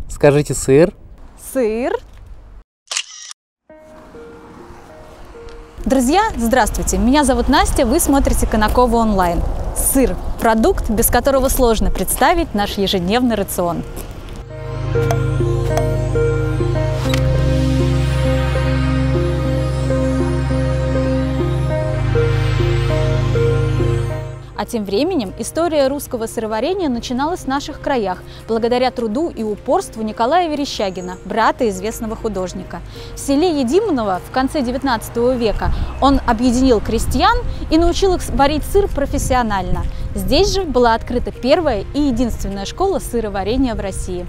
Скажите сыр. Сыр. Друзья, здравствуйте! Меня зовут Настя, вы смотрите Конаково онлайн. Сыр – продукт, без которого сложно представить наш ежедневный рацион. А тем временем история русского сыроварения начиналась в наших краях благодаря труду и упорству Николая Верещагина, брата известного художника. В селе Едимово в конце XIX века он объединил крестьян и научил их варить сыр профессионально. Здесь же была открыта первая и единственная школа сыроварения в России.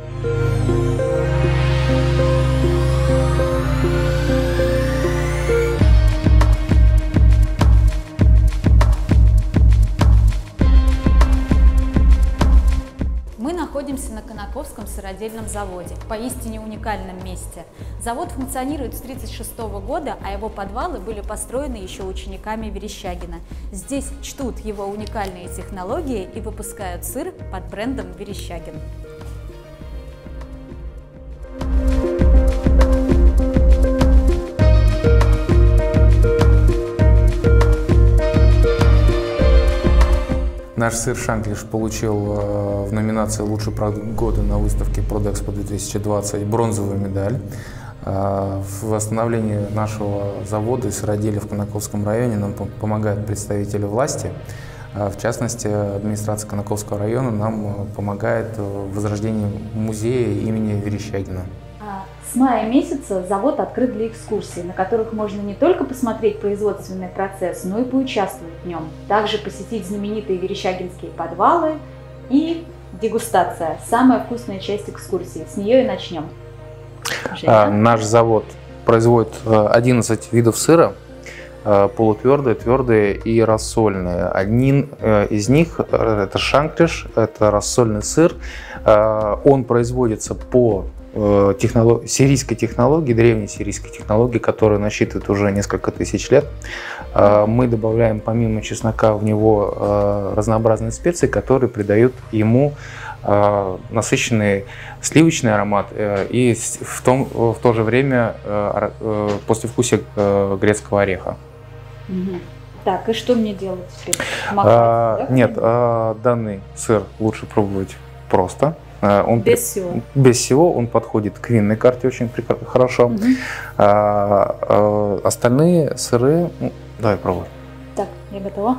Мы находимся на Конаковском сыродельном заводе, поистине уникальном месте. Завод функционирует с 1936 года, а его подвалы были построены еще учениками Верещагина. Здесь чтут его уникальные технологии и выпускают сыр под брендом Верещагин. Наш сыр Шанглиш получил в номинации «Лучший продукт года» на выставке Продэкспо 2020 бронзовую медаль. В восстановлении нашего завода и сыроделия в Конаковском районе нам помогают представители власти. В частности, администрация Конаковского района нам помогает в возрождении музея имени Верещагина. С мая месяца завод открыт для экскурсий, на которых можно не только посмотреть производственный процесс, но и поучаствовать в нем. Также посетить знаменитые верещагинские подвалы и дегустация. Самая вкусная часть экскурсии. С нее и начнем. Наш завод производит 11 видов сыра, полутвердые, твердые и рассольные. Один из них – это Шанглиш, это рассольный сыр. Он производится по сирийской технологии, древней сирийской технологии, которая насчитывает уже несколько тысяч лет. Мы добавляем помимо чеснока в него разнообразные специи, которые придают ему насыщенный сливочный аромат и в то же время послевкусие грецкого ореха. Так, и что мне делать теперь? Нет, данный сыр лучше пробовать просто. Без всего? Без всего. Он подходит к винной карте очень хорошо. Остальные сыры... давай пробуй. Так, я готова.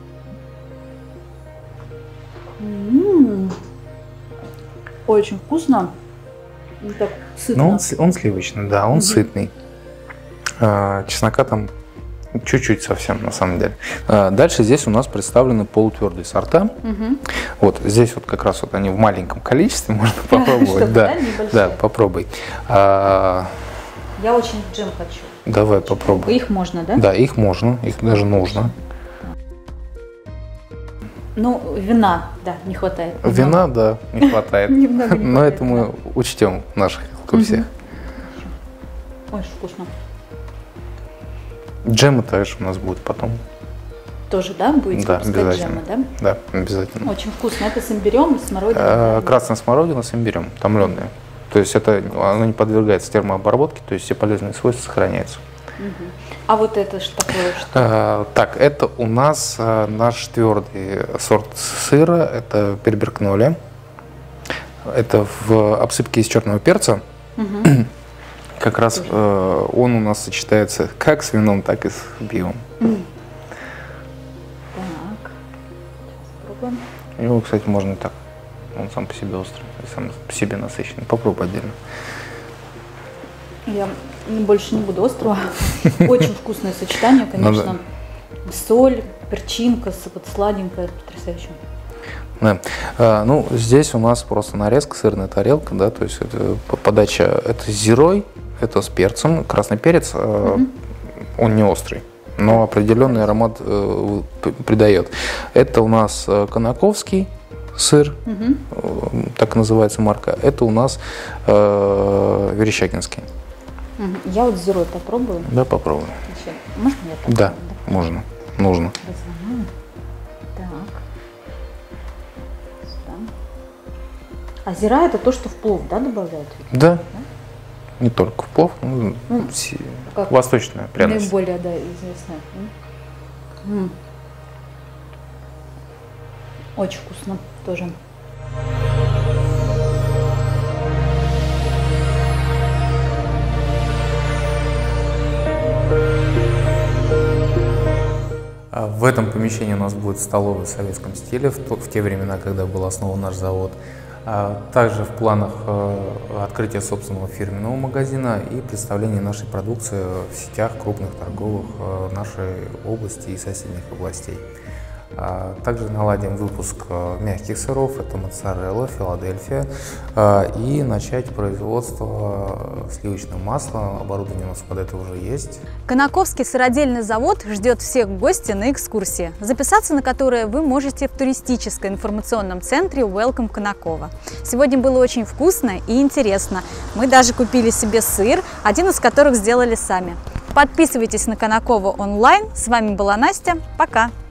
Очень вкусно. Так, сытно. Ну, он сливочный, да, он сытный. Чеснока там чуть-чуть совсем, на самом деле. Дальше здесь у нас представлены полутвердые сорта. Вот здесь вот как раз вот они в маленьком количестве, можно попробовать. Да, попробуй. Я очень джем хочу. Давай попробуй. Их можно, да? Да, их можно, их даже нужно. Ну, вина, да, не хватает. Вина, да, не хватает. Но это мы учтем в наших экскурсиях. Очень вкусно. Джемы также у нас будет потом. Тоже, да, будете выпускать джемы, да? Да, обязательно. Очень вкусно. Это с имбирем и смородиной? Красная смородина с имбирем, томленная. То есть оно не подвергается термообработке, то есть все полезные свойства сохраняются. А вот это что такое? Так, это у нас наш твердый сорт сыра, это перберкноли. Это в обсыпке из черного перца. Как раз он у нас сочетается как с вином, так и с пивом. Так, сейчас попробуем. Его, кстати, можно и так. Он сам по себе острый, сам по себе насыщенный. Попробуй отдельно. Я больше не буду острого. Очень вкусное сочетание, конечно. Соль, перчинка, вот сладенькая, потрясающе. Да. Ну, здесь у нас просто нарезка, сырная тарелка, да, то есть это подача, это с зирой, это с перцем. Красный перец, он не острый, но определенный аромат придает. Это у нас конаковский сыр, так называется марка. Это у нас верещагинский. Я вот зирой попробую. Да, попробуй. Можно я попробую? Да, можно, нужно. Так. А зира это то, что в плов, да, добавляют? Да. Не только в плов, восточная пряность. Наиболее, да, известная. Очень вкусно тоже. В этом помещении у нас будет столовая в советском стиле, в те времена, когда был основан наш завод. Также в планах открытия собственного фирменного магазина и представление нашей продукции в сетях крупных торговых нашей области и соседних областей. Также наладим выпуск мягких сыров, это моцарелла, Филадельфия, и начать производство сливочного масла. Оборудование у нас под это уже есть. Конаковский сыродельный завод ждет всех в гости на экскурсии, записаться на которые вы можете в туристическо-информационном центре Welcome Конаково. Сегодня было очень вкусно и интересно. Мы даже купили себе сыр, один из которых сделали сами. Подписывайтесь на Конаково онлайн. С вами была Настя. Пока!